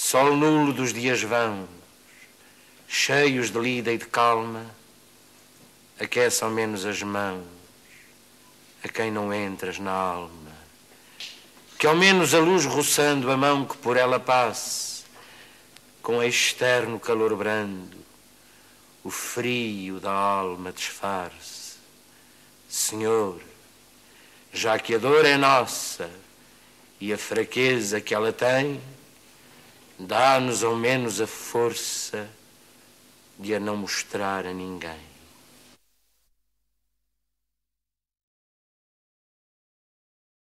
Sol nulo dos dias vãos, cheios de lida e de calma, aquece ao menos as mãos a quem não entras na alma. Que ao menos a luz roçando a mão que por ela passe, com externo calor brando, o frio da alma disfarce. Senhor, já que a dor é nossa e a fraqueza que ela tem, dá-nos ao menos a força de a não mostrar a ninguém.